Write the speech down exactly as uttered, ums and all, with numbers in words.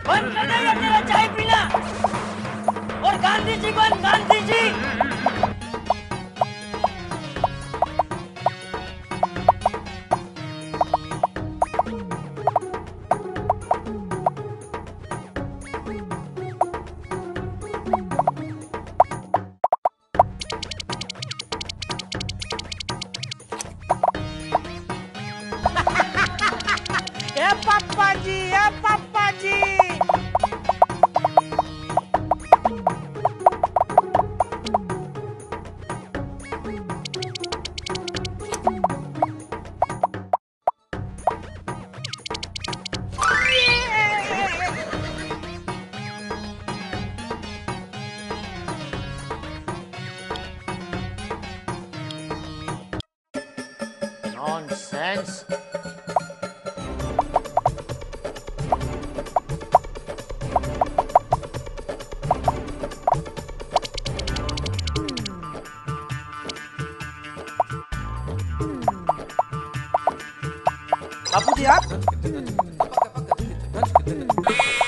बंद कर दे ये तेरा चाय पीना। और गांधी जी बन, गांधी जी। ए पापा जी, ए पापा जी। Nonsense. बापू जी आप